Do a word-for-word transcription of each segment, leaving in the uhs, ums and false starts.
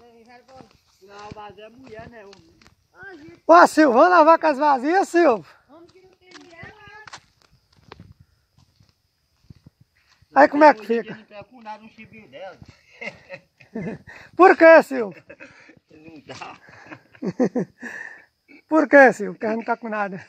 Não, mas é mulher, né? Ó, Silvio, vamos lavar com as vazias, Silvio? Vamos que não tem mulher lá. Aí como é que fica? Não tem com nada no chibio dela. Por que, Silvio? Não dá. Por que, Silvio? Porque não tá com nada.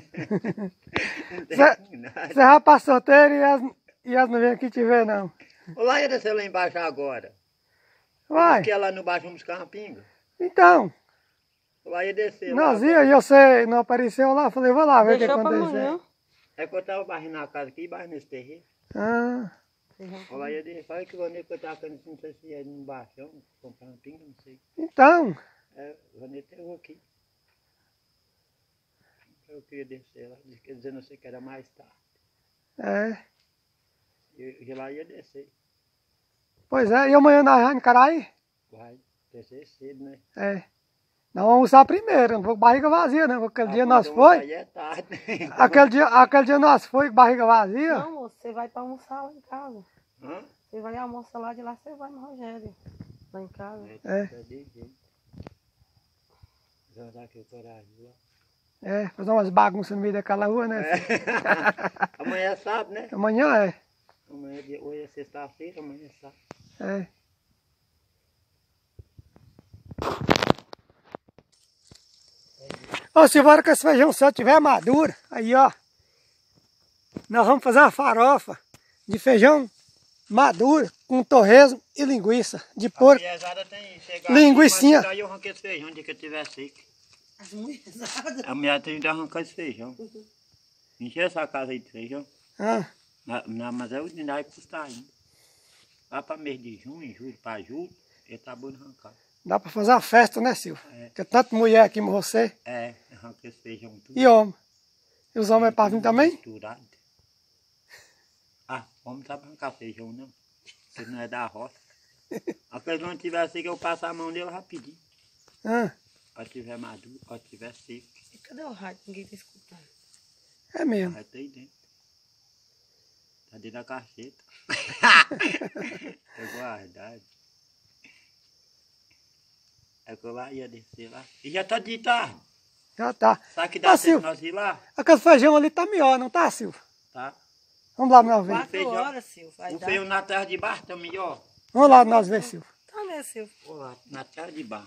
Você já pra solteiro e as, e as não vêm aqui te ver, não. Olá, ia descer lá embaixo agora. Vai. Porque lá no baixo vamos buscar uma pinga. Então. Lá ia descer. Nós ia e você não apareceu lá. Falei, vou lá ver o que Deixou pra aconteceu. amanhã. É que eu tava barrendo a casa aqui, barrendo nesse terreno. Ah, Olá, ia descer. Fala que o Vanê que eu tava querendo, não sei se ia no baixão, comprar uma pinga, não sei. então. É, o Vanê pegou aqui. Eu queria descer lá, quer dizer, não sei que era mais tarde. É. E, e lá ia descer. Pois é, e amanhã nós vamos encarar aí? Vai descer cedo, né? É. Nós vamos usar primeiro, não vou com barriga vazia, não. Aquele Ah, dia mas nós então foi. Aí é tarde. Aquele dia, aquele dia nós foi com barriga vazia. Não, moço, você vai pra almoçar lá em casa. Hã? Você vai almoçar lá, de lá você vai no Rogério. Lá em casa. É. É de jeito. Já dá aquele coragem lá. É, fazer umas bagunças no meio daquela rua, né? É. Amanhã é sábado, né? Amanhã é. Amanhã é dia- hoje é sexta-feira, amanhã é sábado. É. Ó, se agora que esse feijão só tiver maduro, aí ó, nós vamos fazer uma farofa de feijão maduro com torresmo e linguiça de porco. A mulherzada tem chegar Linguicinha. aqui, mas eu arranquei esse feijão de que eu tiver seco. As mulherzadas. A mulher tem que arrancar esse feijão. Encher essa casa aí de feijão. Ah, Na, na, mas é o dinheiro vai custar ainda. Lá para mês de junho, julho, para julho, ele tá bom de arrancar. dá pra fazer uma festa, né, Silvio? É. Tem tanta mulher aqui como você. É, arranca esse feijão tudo. E homem. E os homens é pra vir também? Misturado. Ah, homem não sabe arrancar feijão, não. Você não é da roça. Aquele não tiver assim que eu passo a mão nele rapidinho. Ah, Quando tiver maduro, quando tiver seco, E cadê o rádio? Ninguém tá escutando. é mesmo. vai ter aí dentro. Tá dentro da cacheta. É guardado. É que eu lá ia descer lá. E já tá de tarde. Já tá. Sabe que dá Ah, tempo Silvio. nós ir lá? Aquele feijão ali tá melhor, não tá, Silvio? Tá? Vamos lá nós ver. Quatro feijão. horas, Silvio. Vai O dar. feijão na terra de baixo tá melhor. Vamos lá nós ver, Silvio. Tá mesmo, Silvio. Vou lá, na terra de baixo.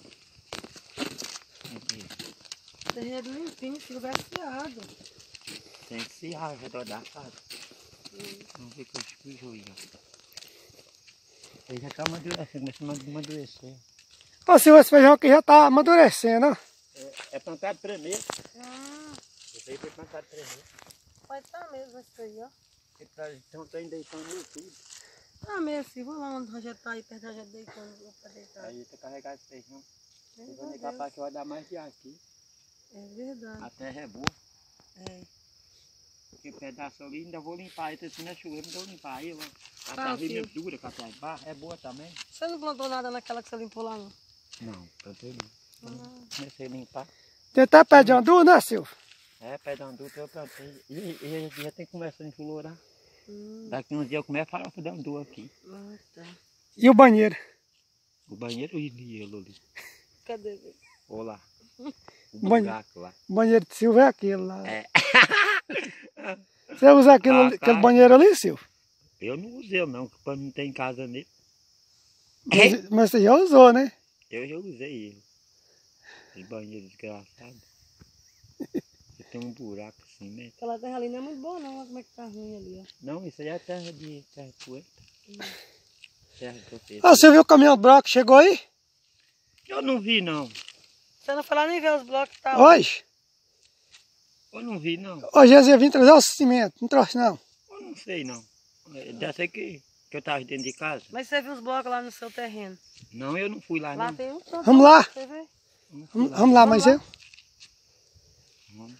Terreiro limpinho, Silvio, é fiado. Tem que se ao redor da casa. Vamos ver que eu escujo aí, ó. Ele já tá amadurecendo, começando a amadurecer. Ô, Silvio, esse feijão aqui já tá amadurecendo, ó. É, é plantado primeiro. Ah, Esse aí foi plantado primeiro. vai tá mesmo isso aí, ó. Ele tá, então tá endeitando no tudo. Tá mesmo, Silvio. Vamos lá onde o Rogério tá aí, perto da gente deitando. Vou pra deitar. Aí tá carregado esse feijão. Meu Eu vou Deus. negar para que vai dar mais de aqui. É verdade. A terra é boa. É. Porque pedaço ali ainda vou limpar. Ele tá na chuveira, não vou limpar aí, ó. A Ah, terra meio filho. dura, com a terra de barro, é boa também. Você não plantou nada naquela que você limpou lá, não? Não, plantei não. Ah. Comecei a limpar. Tem até pé de andu, né, Silvio? É, pé de andu que eu plantei. E, e já tem que começar a enflorar. Hum. Daqui uns dias eu começo a farofa de andu aqui. Ah, tá. E o banheiro? O banheiro e gelo ali. Cadê? Olha lá. O Banheiro. buraco lá. O banheiro de Silvio é aquele lá. É. Você usa aquele, Ah, ali- tá. aquele banheiro ali, Silvio? Eu não usei não, porque quando não tem casa nele. Mas, mas você já usou, né? Eu já usei ele. Esse banheiro desgraçado. Você tem um buraco assim, né? Aquela terra ali não é muito boa, não. Olha como é que tá ruim ali, ó. Não, isso aí é terra de terra de poeta. Terra de poeta. Ah, você viu o caminhão do bloco? Chegou aí? Eu não vi não. Você não foi lá nem ver os blocos que tá Hoje? Eu não vi não. Hoje eles iam vir trazer o cimento. Não trouxe, não. Eu não sei não. Deve ser que, que eu tava dentro de casa. Mas você viu os blocos lá no seu terreno? Não, eu não fui lá, Lá não. tem um tanto. Vamos lá. Você vê? Não fui Vamos, vamos lá, mas lá. eu. Vamos.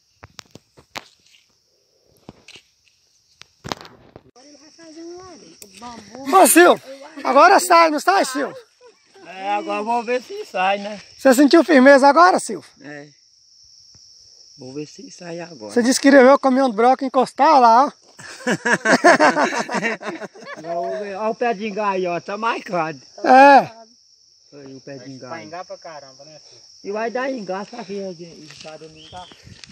Ele vai fazer um ali. O bambu. Ô, Silvio, agora sai, não sai, Silvio? É, agora vou ver se sai, né? Você sentiu firmeza agora, Silvio? É. Vou ver se sai agora. Você disse que queria ver o caminhão do bloco encostar lá, ó. Olha o pé de engaio, ó, tá marcado. É. Aí o pé de engaço. Vai engar pra caramba, né, filho? E vai dar engaço aqui, engaçado não dá.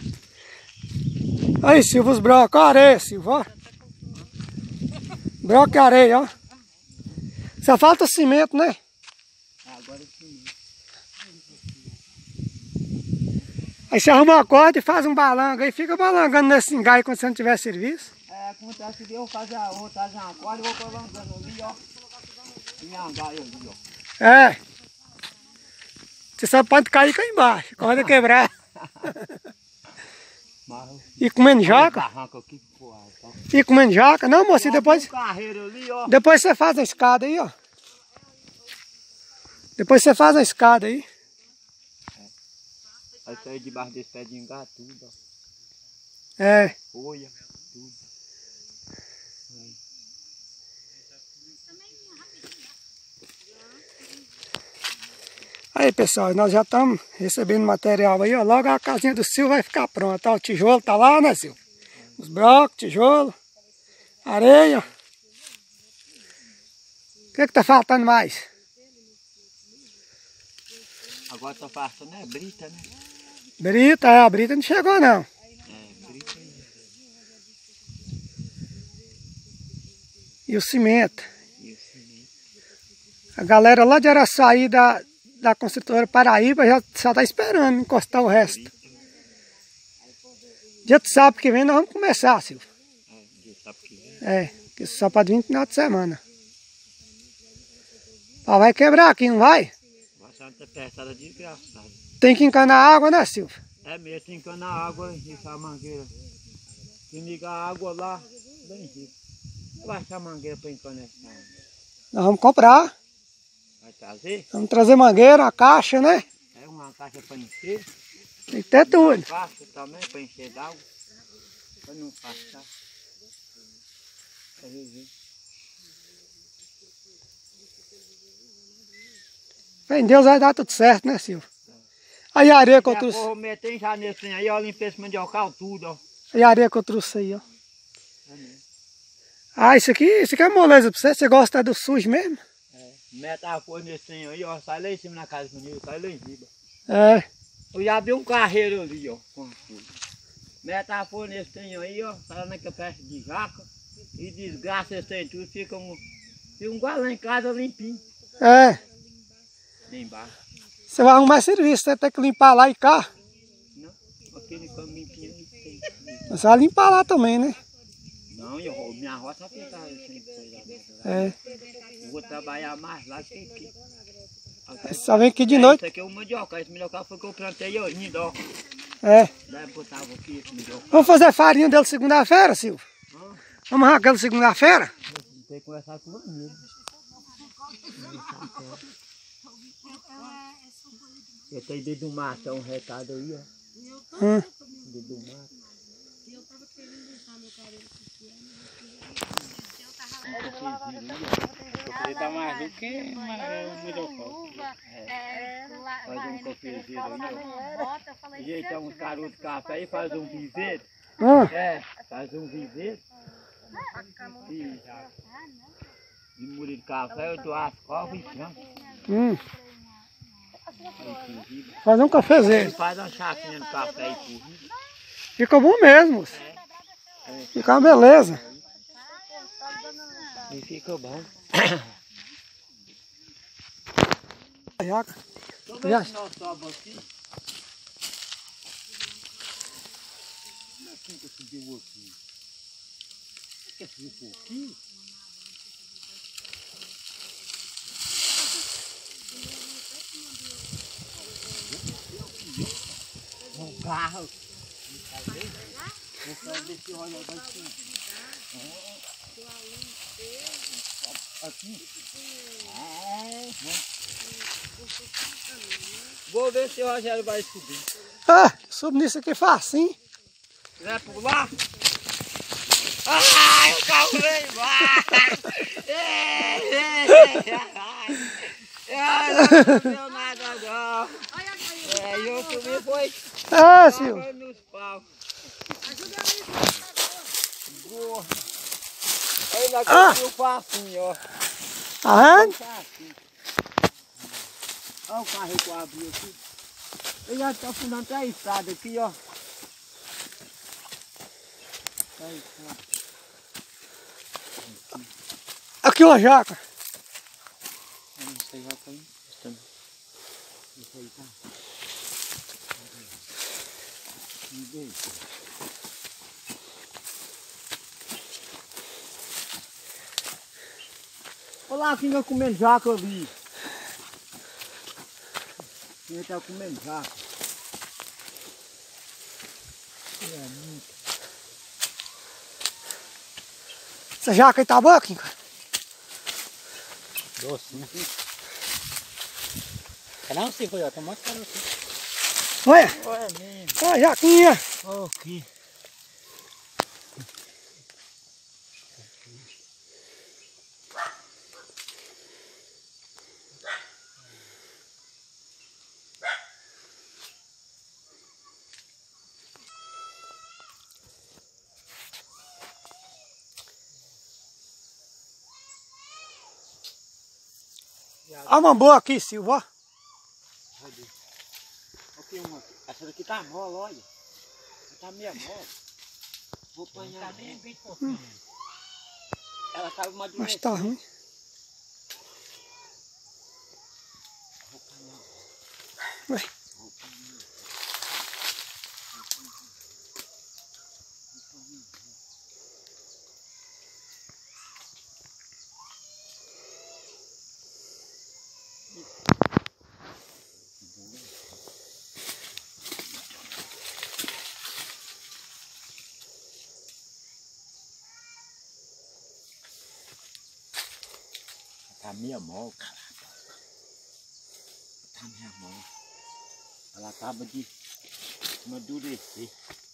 Aí, Silvio, os brocos, areia, Silvio, ó. Broco e areia, ó. Só falta cimento, né? Agora sim. Aí você arruma uma corda e faz um balango aí, fica balangando nesse engai quando você não tiver serviço. É, acontece que eu fazer a outra, fazer uma corda, eu vou colocando ali, ó. E engai ali, ó. É. Você só pode cair cá embaixo, corda quebrar. Mas, E comendo jaca? barranco aqui, porra, tá? E comendo jaca? Não, moço, depois, Um carreiro ali, ó. depois você faz a escada aí, ó. Depois você faz a escada aí. Vai sair debaixo desse pé de engar tudo, ó. É. Folha, tudo. Aí, pessoal, nós já estamos recebendo material aí, ó. Logo a casinha do Silvio vai ficar pronta, ó. O tijolo tá lá, né, Silvio? Os brocos, tijolo, areia. O que que tá faltando mais? Agora tá passando é brita, né? Brita, é, a brita não chegou, não. É, brita aí. E o cimento. E o cimento. A galera lá de Araçaí, da, da construtora Paraíba, já só tá esperando encostar o resto. Dia de sábado que vem nós vamos começar, Silvio. É, dia de sábado que vem. É, porque só pode vir no final de semana. Ó, vai quebrar aqui, não vai? Vai ser uma tempestade desgraçada. Tem que encanar a água, né, Silvio? É mesmo, tem que encanar água e essa mangueira. Se ligar a água lá, bem rico. Vai achar mangueira para encanar essa água. Nós vamos comprar. Vai trazer? Vamos trazer mangueira, a caixa, né? É uma caixa para encher. Tem que ter tudo. Uma caixa também para encher d'água. Para não passar. Para viver. Em Deus vai dar tudo certo, né, Silvio? Aí a areia que eu Já trouxe. vou meter já nesse trem aí, ó, limpei esse mandiocal tudo, ó. Aí a areia que eu trouxe aí, ó. É mesmo. Ah, isso aqui, isso aqui é moleza pra você. Você gosta do sujo mesmo? É. Mete a cor nesse trem aí, ó. Sai lá em cima na casa comigo, sai lá em cima. É. Eu já vi um carreiro ali, ó, com a folha. Mete a folha nesse trem aí, ó, sai lá naquela peça de jaca e desgraça esse trem tudo, fica um, fica um guarda lá em casa limpinho. É. Nem embaixo. Você vai arrumar serviço, você tem que limpar lá e cá. Não, aquele cano limpinho aí tem. Você vai limpar lá também, né? Não, eu, minha roça vai ficar sem coisa. É. Eu vou trabalhar mais lá que aqui. Só vem aqui de É, noite. Isso aqui é o mandioca, esse mandioca foi que eu plantei hoje, ó. É. Daí eu botava aqui esse mandioca. Vamos fazer farinha dele segunda-feira, Silvio? Ah, Vamos arrancar ele segunda-feira? tem que conversar com o amigo. Eu tenho dedo do mato, é um recado aí, ó. Hum. Dedo do mato. Ele tá mais do que o mandiocal. Faz um cafezinho aí, ó. Ajeita uns caroços de café e faz um viveiro. Hum. É, faz um viveiro. E, e molho de café, eu dou as covas e frango. Hum. Aí, Fazer um cafezinho. faz uma chapinha de café e tudo. Fica bom mesmo. Fica uma beleza. E fica bom. Jaca. Então, Já. vê se nós sobra aqui. Como é que eu subiu aqui? Quer subir um pouquinho? Um carro. Vou fazer esse olho daqui. Aqui. É. Vou ver se o Rogério vai subir. Ah, subo nisso aqui facinho. Quiser pular? Ai, o carro veio! Ai, não deu nada não. É, eu subi foi. Ah, Silvio. Foi nos paus. Boa. Aí lá que Ah. eu facinho, ó. Tá vendo? Facinho. Olha o carro que eu abri aqui. Eu já estou afundando até a estrada aqui, ó. Aí, tá. Aqui uma jaca. Eu não sei, já tá aí. Isso aí tá. Me deixa. Olha lá quem tá comendo jaca ali. Quem tá comendo jaca. É muito. Essa jaca aí tá boa, Kim? Doce, né? Não, se foi, ó, tem um monte de caroço. Olha, Olha mesmo. olha a jaquinha. Ok. Olha uma boa aqui, Silva. Ó. Aqui uma. Essa daqui tá mole, olha. Tá meio mole. Vou apanhar. Tá bem, bem pouquinho. Hum. Ela tá uma Mas tá ruim. Vou apanhar. Ué. Vou apanhar. Tá meia mole, cara. Tá meia mole. Ela acaba de amadurecer.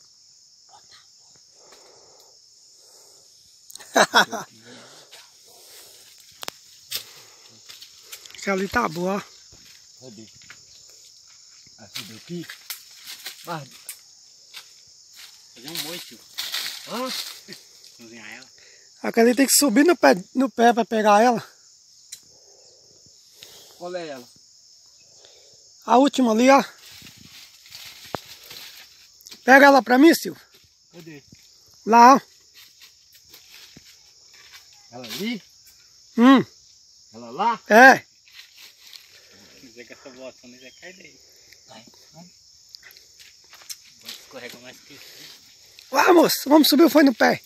Essa ali tá boa, ó. Cadê? Essa daqui. Ah. Fazer um moito. Hã? Cozinhar ela. Aquela ali tem que subir no pé, no pé pra pegar ela. Qual é ela? A última ali, ó. Pega ela pra mim, Silvio. Cadê? Lá, ó. Ela ali? Hum, Ela lá? é. Se quiser que essa bota não vai cair daí. Vai, vai. Vai escorregar mais que isso. Vamos, vamos subir, foi no pé.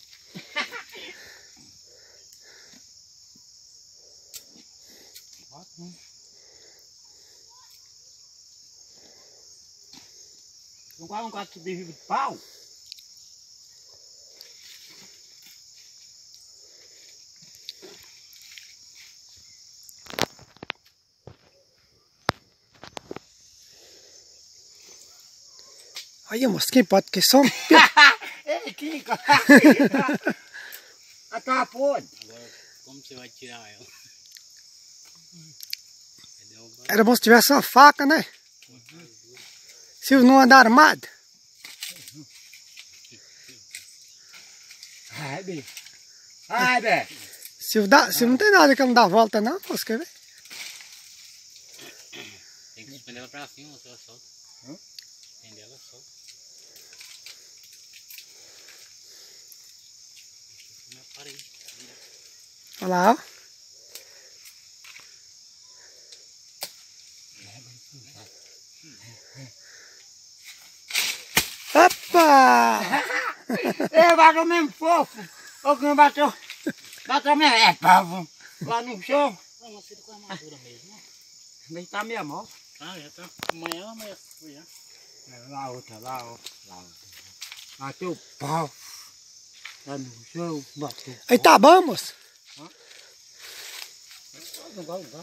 Não guarda um gato de vivo de pau? Aí, moço, quem pode que some? Ei, Kika! A tua podre! Agora, como você vai tirar ela? Era bom se tivesse uma faca, né? Silvio não anda armado. Ai, Bé! Ai, Bé! Silvio, dá, Silvio não tem nada que não dá volta, não. Posso quer ver? Tem que suspender ela pra cima, você ela solta. Hã? Prender ela solta. Na parede. Olha lá, ó. Opa! Ei, bateu mesmo fofo! O que não bateu? Bateu mesmo, é pavo! Lá no chão! Não, mas você tá com a armadura mesmo, né? Mas tá meia mão. Ah, já tá. Amanhã, amanhã foi já. É, lá outra, lá outra, lá outra. Bateu pau. Tá no chão, bateu. Aí tá bom, moço? Não vai, não vai.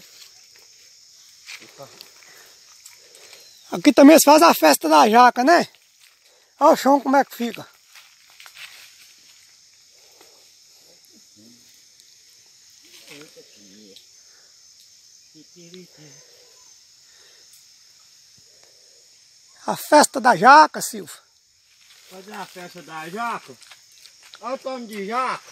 Aqui também se faz a festa da jaca, né? Olha o chão como é que fica. A festa da jaca, Silvio. Fazer a festa da jaca. Olha o tom de jaca.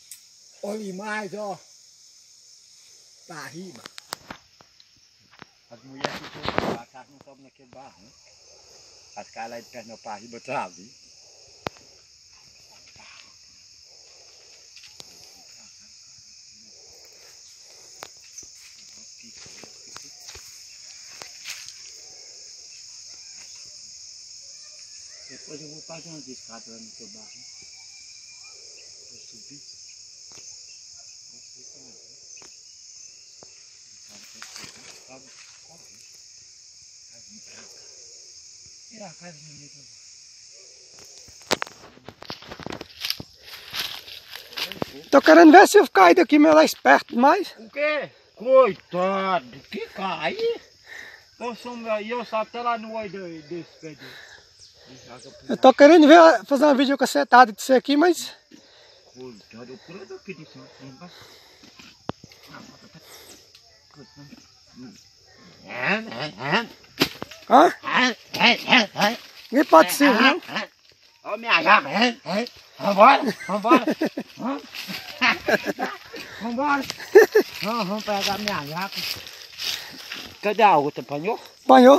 Olha mais, ó. Pra riba. As mulheres ficam lá, as não sobem naquele barro. As caras lá de perna para arriba, trave. Depois eu vou fazer umas escadas lá no teu barro. Vou subir. Vou subir. Sobe, sobe. Tira a casa bonita. Tô querendo ver se eu cair daqui meio lá esperto mais. O quê? Coitado, que cai? Eu sou meu, e eu só até lá no olho desse pé dele. Eu tô querendo ver, fazer uma vídeo cacetada disso aqui, mas... Coitado, eu pulo daqui de cima. Hã? Ninguém pode ser, não? Ó, minha jaca. Vambora, vambora. Vambora. Vamos pegar minha jaca. Cadê a outra? Apanhou? Banhou.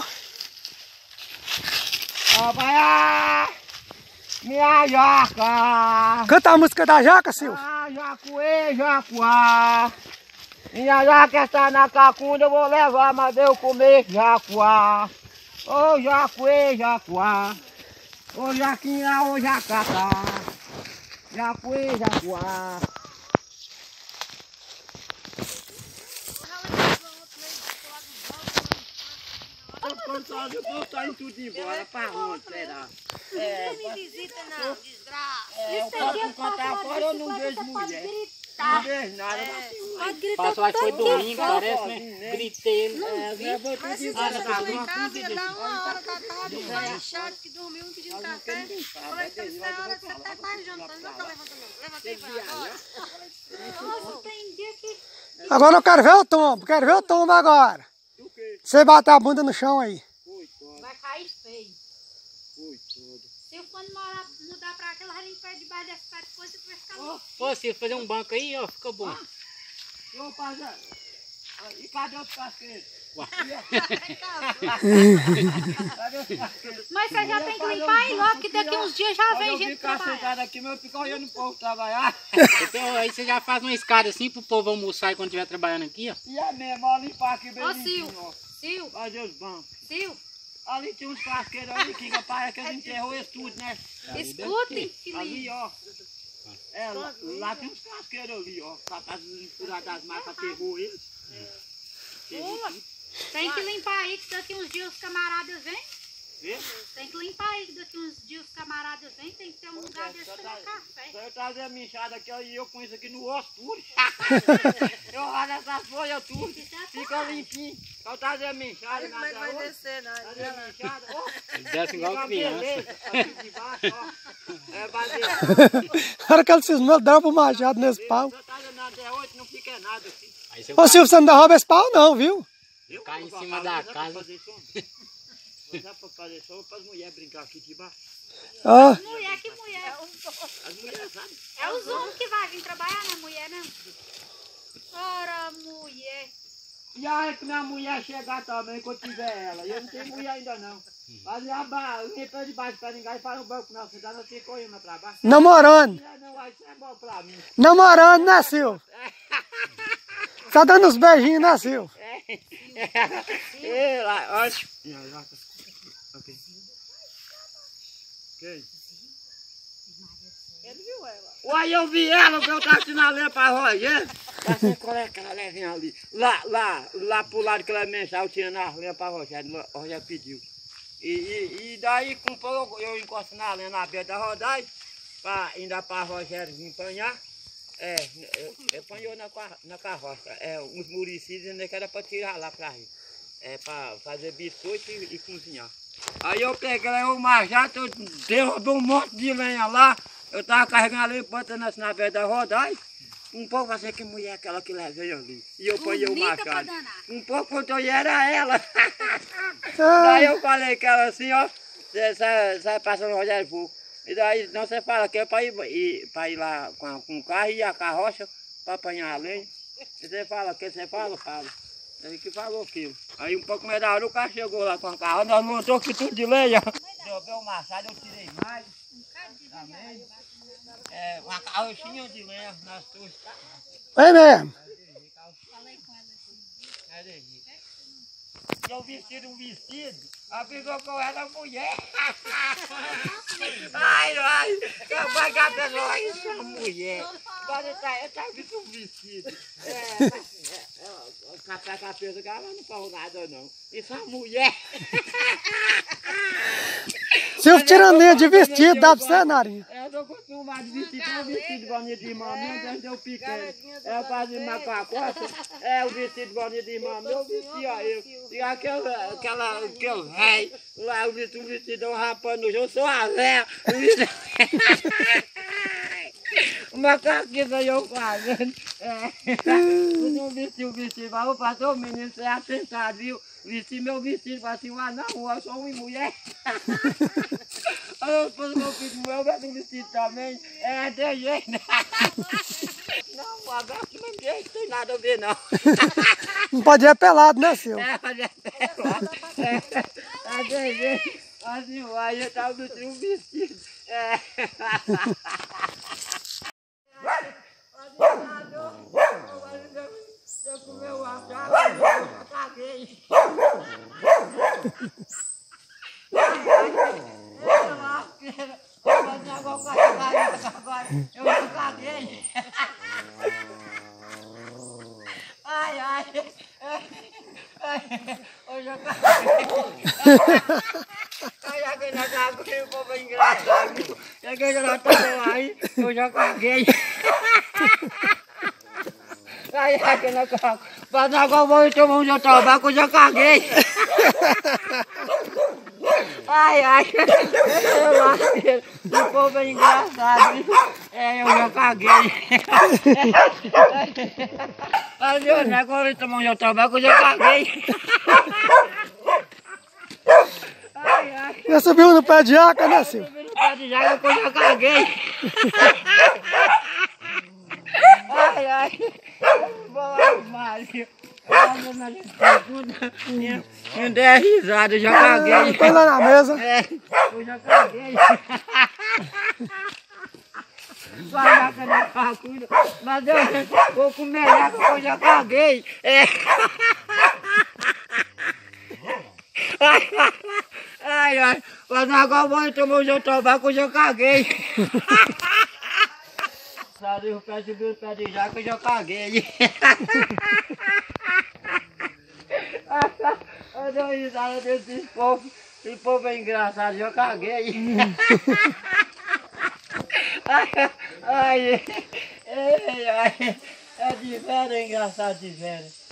Ó, vai! Minha jaca! Canta a música da jaca, Silvio. Ah, jacuê, jacuá! Minha jaca está na cacunda, eu vou levar, mas eu comer jacuá! Ô, jacuê, jacuá! Ô, jaquinha, ô, jacatá! Jacuê, jacuá! Quando eu vou sair tudo embora, pra onde será? É, não me visita não, desgraça. É, eu posso contar fora, eu não vejo mulher. Não vejo nada. Pode gritar Passou, acho que foi tanto que domingo, for. parece, né? Gritei. Mas se você chegou em casa, ia dar uma hora da tarde, um pai chato que dormiu, um pedindo café. Falei, então isso é a hora que você tá quase jantando. Não tá levantando não. Levantei e vai agora. Nossa, tem dia que... Agora eu quero ver o tombo, quero ver o tombo agora. Você bater a bunda no chão aí. Vai cair feio. Se eu for morar, mudar pra cá, ela vai limpar debaixo dessa parte, depois você vai ficar louco. Pô, se fazer um banco aí, ó, fica bom. Ô, Pajé, e cadê os casqueiros? Cadê os casqueiros? Mas você já tem que limpar aí logo, que daqui uns dias já vem Eu gente ficar trabalhar. sentado aqui, mas eu fico olhando o povo trabalhar. Então, aí você já faz uma escada assim pro povo almoçar quando estiver trabalhando aqui, ó. E é mesmo, ó, limpar aqui bem Ô, limpinho, Sil, ó. Sil, Fazer os bancos. Sil, Ali tem uns casqueiros ali, que capaz é que eles enterrou esse tudo, né? escutem, Ali, filhinho. ó. É, lá, lá tem uns casqueiros ali, ó. Capaz de misturar das marcas, aterrou eles. Aterrou tudo. Tem que limpar aí, que daqui uns dias os camaradas vêm. Vê? Tem que limpar aí, que daqui uns dias os camaradas vêm. Tem que ter um lugar desse pra tomar café. Se eu trazer a minha enxada aqui, ó, e eu com isso aqui no osso tudo. Eu ralo essas folhas tudo. Fica limpinho. Se eu trazer a minha enxada, Como é que vai outra, descer, né? trazer a minha enxada, ó. Desce igual Fica criança. beleza, aqui de baixo, ó. É baseado. Na hora que ele cismou, dá pro machado nesse pau. Se eu trazer nada até hoje, não fica nada assim. Aí você Ô Silvio, você não derruba esse pau não, viu? Eu Cai em vou cima falar, da mas é casa. pra fazer sombra. Mas é pra fazer sombra para as mulheres brincar aqui de baixo. Ó, Mulher, que mulher? As mulheres, sabe? É os homens que vai vir trabalhar, não é mulher, não? Ora, mulher. E aí que minha mulher chegar também, quando tiver ela. Eu não tenho mulher ainda não. Fazer a barra, eu nem de baixo pra ninguém, faz um banco não, você dá não tem correndo pra baixo. namorando. Mulher não, aí isso é bom pra mim. Namorando, né, Silvio? Tá dando uns beijinhos, né, Silvio? É, lá, olha. Ok. Quem? Ele viu ela. Uai, eu vi ela, eu tava sinalando pra Rogério. Passei qual é aquela levinha ali. Lá, lá, lá pro lado que ela mensagem, eu tinha na lenha pra Rogério, o Rogério pediu. E, e, e daí, com pouco, eu encosto na lenha na beira da rodagem, pra, ainda pra Rogério vir apanhar. É, eu, eu apanhou na, na carroça. É, uns muricídios dizendo que era pra tirar lá pra rir. É, pra fazer biscoito e, e cozinhar. Aí eu peguei o machado, eu derrubei um monte de lenha lá. Eu tava carregando ali, botando assim na beira da rodagem. Um pouco assim, que mulher aquela que levei ali. E eu apanhei o Bonita pra machado. danar. Um pouco quando eu ia era ela. Daí eu falei que ela assim, ó. Você sai, sai passando o Rogério Fogo. E daí não você fala que é para ir, ir, pra ir lá com, com o carro e a carroça para apanhar a lenha. E você fala, que você fala, fala. Ele que pagou o quilo. Aí um pouco mais da hora o cara chegou lá com a carro. Nós montou aqui tudo de lenha. Deu o machado, eu tirei mais. Também. É, uma carrochinha de lenha nas tuas. É mesmo. E eu vestido um vestido, a pessoa com ela mulher. Ai, ai, vai que a pessoa isso é mulher. Agora tá, tá vestindo um vestido. É, é, o café com a pessoa que ela não falou nada não. Isso é mulher. Silvio tirando linha de vestido, dá pra você, Narinha. Eu tô acostumado de vestir, tem um vestido bonito de irmã minha, desde eu pequeno. É quase macacosta, é o vestido bonito de irmã minha, eu vestia eu. E aquele, aquela, aquele rei, lá eu vesti um vestido rapando no chão, eu sou a véia. O macaquinho aí eu fazendo. É, eu não vesti o vestido, mas eu passei o menino, você é atentado, viu? Vesti meu vestido, falei assim, ah não, eu sou uma mulher. Aí eu pus meu filho, eu vejo um vestido também, é de jeito. Não, o abraço não tem nada a ver não. Não pode ir pelado, né, Silvio? É, mas é pelado. É, é de jeito. Assim, aí eu tava vestindo um vestido. É. Você comeu a chave, eu caguei. Eu já caguei. Ai, ai. Eu já caguei. Ai, aqui na caguei, o povo é engraçado. Cheguei já tô aí, eu já caguei. Ai, aqui na caguei. Mas agora eu vou tomar um tabaco, eu já caguei. Ai, ai, o povo é engraçado, é, eu já caguei. Ai, meu Deus, agora eu tomar um tabaco, eu já caguei. Ai, ai. Já subiu no pé de jaca, né, Silvio? Subiu no pé de jaca, eu já caguei. Ai, ai, boa, Mário. Eu dei a risada, eu já caguei. Põe lá na mesa. É, eu já caguei. Vai lá, na facura. Mas eu vou comer água, eu já caguei. É. Ai, ai, mas agora eu vou tomar o seu tabaco, eu já caguei. Sabe, o pé subiu o pé de jaca, eu já caguei. Eu dou risada desse povo. Esse povo é engraçado, eu caguei. Ai, ai, ai, ai, é de velho, é engraçado de velho.